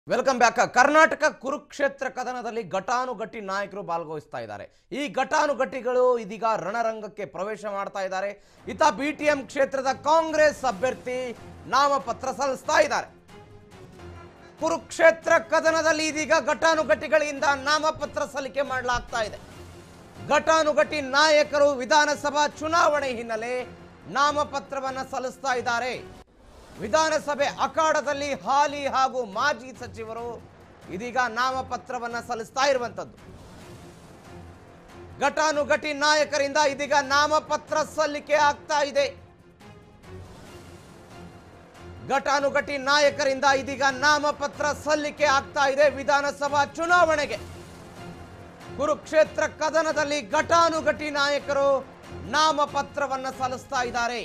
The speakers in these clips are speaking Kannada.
Welcome back. ಕರ್ನಾಟಕ ಕುರುಕ್ಷೇತ್ರ ಕದನದಲ್ಲಿ ಘಟಾನುಘಟಿ ನಾಯಕರು ಭಾಗವಹಿಸ್ತಾ ಇದ್ದಾರೆ. ಈ ಘಟಾನುಘಟಿಗಳು ಇದೀಗ ರಣರಂಗಕ್ಕೆ ಪ್ರವೇಶ ಮಾಡ್ತಾ ಇದ್ದಾರೆ. ಇತ ಬಿಟಿಎಂ ಕ್ಷೇತ್ರದ ಕಾಂಗ್ರೆಸ್ ಅಭ್ಯರ್ಥಿ ನಾಮಪತ್ರ ಸಲ್ಲಿಸ್ತಾ ಇದ್ದಾರೆ. ಕುರುಕ್ಷೇತ್ರ ಕದನದಲ್ಲಿ ಇದೀಗ ಘಟಾನುಘಟಿಗಳಿಂದ ನಾಮಪತ್ರ ಸಲ್ಲಿಕೆ ಮಾಡಲಾಗ್ತಾ ಇದೆ. ಘಟಾನುಘಟಿ ನಾಯಕರು ವಿಧಾನಸಭಾ ಚುನಾವಣೆ ಹಿನ್ನೆಲೆ ನಾಮಪತ್ರವನ್ನು ಸಲ್ಲಿಸ್ತಾ ಇದ್ದಾರೆ. ವಿಧಾನಸಭೆ ಅಖಾಡದಲ್ಲಿ ಹಾಲಿ ಹಾಗೂ ಮಾಜಿ ಸಚಿವರು ಇದೀಗ ನಾಮಪತ್ರವನ್ನು ಸಲ್ಲಿಸ್ತಾ ಇರುವಂತದ್ದು. ಘಟಾನುಘಟಿ ನಾಯಕರಿಂದ ಇದೀಗ ನಾಮಪತ್ರ ಸಲ್ಲಿಕೆ ಆಗ್ತಾ ಇದೆ. ಘಟಾನುಘಟಿ ನಾಯಕರಿಂದ ಇದೀಗ ನಾಮಪತ್ರ ಸಲ್ಲಿಕೆ ಆಗ್ತಾ ಇದೆ. ವಿಧಾನಸಭಾ ಚುನಾವಣೆಗೆ ಕುರುಕ್ಷೇತ್ರ ಕದನದಲ್ಲಿ ಘಟಾನುಘಟಿ ನಾಯಕರು ನಾಮಪತ್ರವನ್ನು ಸಲ್ಲಿಸ್ತಾ ಇದ್ದಾರೆ.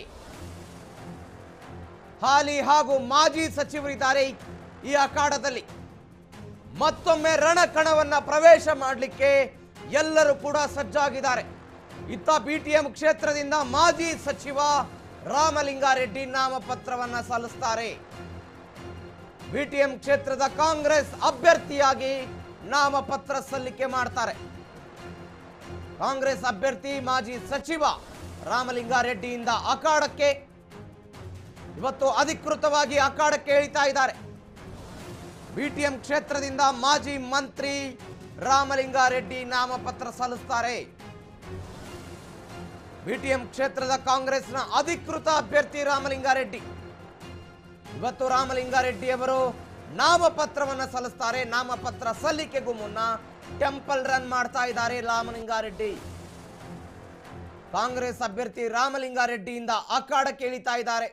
ಹಾಲಿ ಹಾಗೂ ಮಾಜಿ ಸಚಿವರಿದ್ದಾರೆ ಈ ಅಖಾಡದಲ್ಲಿ. ಮತ್ತೊಮ್ಮೆ ರಣಕಣವನ್ನ ಪ್ರವೇಶ ಮಾಡಲಿಕ್ಕೆ ಎಲ್ಲರೂ ಕೂಡ ಸಜ್ಜಾಗಿದ್ದಾರೆ. ಇತ್ತ ಬಿಟಿಎಂ ಕ್ಷೇತ್ರದಿಂದ ಮಾಜಿ ಸಚಿವ ರಾಮಲಿಂಗಾರೆಡ್ಡಿ ನಾಮಪತ್ರವನ್ನ ಸಲ್ಲಿಸ್ತಾರೆ. ಬಿಟಿಎಂ ಕ್ಷೇತ್ರದ ಕಾಂಗ್ರೆಸ್ ಅಭ್ಯರ್ಥಿಯಾಗಿ ನಾಮಪತ್ರ ಸಲ್ಲಿಕೆ ಮಾಡ್ತಾರೆ. ಕಾಂಗ್ರೆಸ್ ಅಭ್ಯರ್ಥಿ ಮಾಜಿ ಸಚಿವ ರಾಮಲಿಂಗಾರೆಡ್ಡಿಯಿಂದ ಅಖಾಡಕ್ಕೆ ಇವತ್ತು ಅಧಿಕೃತವಾಗಿ ಅಖಾಡಕ್ಕೆ ಇಳಿತಾ ಇದ್ದಾರೆ. ಬಿಟಿಎಂ ಕ್ಷೇತ್ರದಿಂದ ಮಾಜಿ ಮಂತ್ರಿ ರಾಮಲಿಂಗಾರೆಡ್ಡಿ ನಾಮಪತ್ರ ಸಲ್ಲಿಸ್ತಾರೆ. ಬಿಟಿಎಂ ಕ್ಷೇತ್ರದ ಕಾಂಗ್ರೆಸ್ನ ಅಧಿಕೃತ ಅಭ್ಯರ್ಥಿ ರಾಮಲಿಂಗಾರೆಡ್ಡಿ. ಇವತ್ತು ರಾಮಲಿಂಗಾರೆಡ್ಡಿ ಅವರು ನಾಮಪತ್ರವನ್ನು ಸಲ್ಲಿಸ್ತಾರೆ. ನಾಮಪತ್ರ ಸಲ್ಲಿಕೆಗೂ ಮುನ್ನ ಟೆಂಪಲ್ ರನ್ ಮಾಡ್ತಾ ಇದ್ದಾರೆ ರಾಮಲಿಂಗಾರೆಡ್ಡಿ. ಕಾಂಗ್ರೆಸ್ ಅಭ್ಯರ್ಥಿ ರಾಮಲಿಂಗಾರೆಡ್ಡಿಯಿಂದ ಅಖಾಡಕ್ಕೆ ಇಳಿತಾ ಇದ್ದಾರೆ.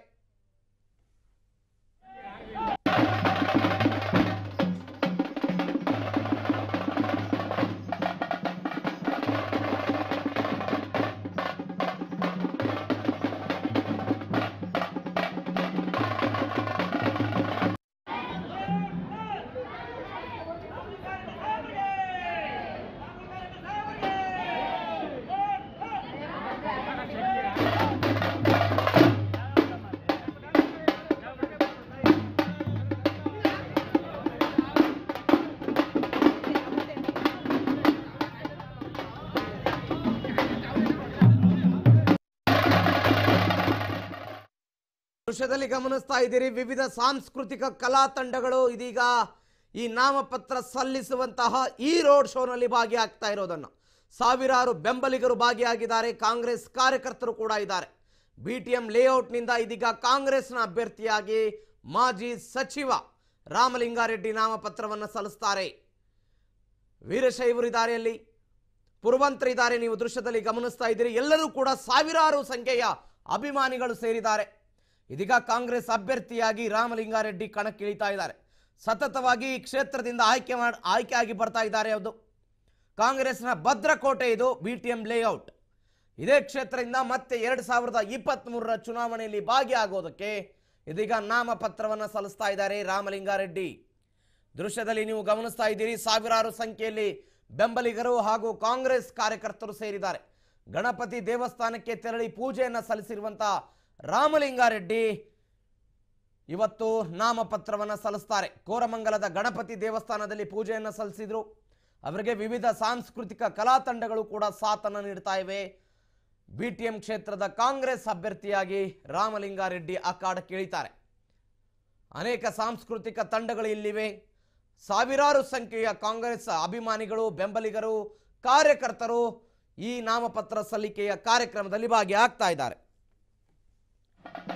ದೃಶ್ಯದಲ್ಲಿ ಗಮನಿಸ್ತಾ ಇದ್ದೀರಿ, ವಿವಿಧ ಸಾಂಸ್ಕೃತಿಕ ಕಲಾ ತಂಡಗಳು ಇದೀಗ ಈ ನಾಮಪತ್ರ ಸಲ್ಲಿಸುವಂತಹ ಈ ರೋಡ್ ಶೋನಲ್ಲಿ ಭಾಗಿಯಾಗ್ತಾ ಇರೋದನ್ನು. ಸಾವಿರಾರು ಬೆಂಬಲಿಗರು ಭಾಗಿಯಾಗಿದ್ದಾರೆ. ಕಾಂಗ್ರೆಸ್ ಕಾರ್ಯಕರ್ತರು ಕೂಡ ಇದ್ದಾರೆ. ಬಿಟಿಎಂ ಲೇಔಟ್ನಿಂದ ಇದೀಗ ಕಾಂಗ್ರೆಸ್ನ ಅಭ್ಯರ್ಥಿಯಾಗಿ ಮಾಜಿ ಸಚಿವ ರಾಮಲಿಂಗಾರೆಡ್ಡಿ ನಾಮಪತ್ರವನ್ನು ಸಲ್ಲಿಸ್ತಾರೆ. ವೀರಶೈವರಿದ್ದಾರೆ, ಅಲ್ಲಿ ಪುರವಂತರಿದ್ದಾರೆ. ನೀವು ದೃಶ್ಯದಲ್ಲಿ ಗಮನಿಸ್ತಾ ಇದ್ದೀರಿ. ಎಲ್ಲರೂ ಕೂಡ ಸಾವಿರಾರು ಸಂಖ್ಯೆಯ ಅಭಿಮಾನಿಗಳು ಸೇರಿದ್ದಾರೆ. ಇದೀಗ ಕಾಂಗ್ರೆಸ್ ಅಭ್ಯರ್ಥಿಯಾಗಿ ರಾಮಲಿಂಗಾರೆಡ್ಡಿ ಕಣಕ್ಕಿಳಿತಾ ಇದ್ದಾರೆ. ಸತತವಾಗಿ ಈ ಕ್ಷೇತ್ರದಿಂದ ಆಯ್ಕೆಯಾಗಿ ಬರ್ತಾ ಇದ್ದಾರೆ. ಅದು ಕಾಂಗ್ರೆಸ್ನ ಭದ್ರಕೋಟೆ, ಇದು ಬಿಟಿಎಂ ಲೇಔಟ್. ಇದೇ ಕ್ಷೇತ್ರದಿಂದ ಮತ್ತೆ 2023ರ ಚುನಾವಣೆಯಲ್ಲಿ ಭಾಗಿಯಾಗೋದಕ್ಕೆ ಇದೀಗ ನಾಮಪತ್ರವನ್ನು ಸಲ್ಲಿಸ್ತಾ ಇದ್ದಾರೆ ರಾಮಲಿಂಗಾರೆಡ್ಡಿ. ದೃಶ್ಯದಲ್ಲಿ ನೀವು ಗಮನಿಸ್ತಾ ಇದ್ದೀರಿ, ಸಾವಿರಾರು ಸಂಖ್ಯೆಯಲ್ಲಿ ಬೆಂಬಲಿಗರು ಹಾಗೂ ಕಾಂಗ್ರೆಸ್ ಕಾರ್ಯಕರ್ತರು ಸೇರಿದ್ದಾರೆ. ಗಣಪತಿ ದೇವಸ್ಥಾನಕ್ಕೆ ತೆರಳಿ ಪೂಜೆಯನ್ನು ಸಲ್ಲಿಸಿರುವಂತಹ ರಾಮಲಿಂಗಾರೆಡ್ಡಿ ಇವತ್ತು ನಾಮಪತ್ರವನ್ನು ಸಲ್ಲಿಸ್ತಾರೆ. ಕೋರಮಂಗಲದ ಗಣಪತಿ ದೇವಸ್ಥಾನದಲ್ಲಿ ಪೂಜೆಯನ್ನು ಸಲ್ಲಿಸಿದ್ರು. ಅವರಿಗೆ ವಿವಿಧ ಸಾಂಸ್ಕೃತಿಕ ಕಲಾ ತಂಡಗಳು ಕೂಡ ಸಾಥನ್ನು ನೀಡ್ತಾ ಇವೆ. ಬಿಟಿಎಂ ಕ್ಷೇತ್ರದ ಕಾಂಗ್ರೆಸ್ ಅಭ್ಯರ್ಥಿಯಾಗಿ ರಾಮಲಿಂಗಾರೆಡ್ಡಿ ಅಖಾಡಕ್ಕೆ ಇಳಿತಾರೆ. ಅನೇಕ ಸಾಂಸ್ಕೃತಿಕ ತಂಡಗಳು ಇಲ್ಲಿವೆ. ಸಾವಿರಾರು ಸಂಖ್ಯೆಯ ಕಾಂಗ್ರೆಸ್ ಅಭಿಮಾನಿಗಳು, ಬೆಂಬಲಿಗರು, ಕಾರ್ಯಕರ್ತರು ಈ ನಾಮಪತ್ರ ಸಲ್ಲಿಕೆಯ ಕಾರ್ಯಕ್ರಮದಲ್ಲಿ ಭಾಗಿಯಾಗ್ತಾ ಇದ್ದಾರೆ.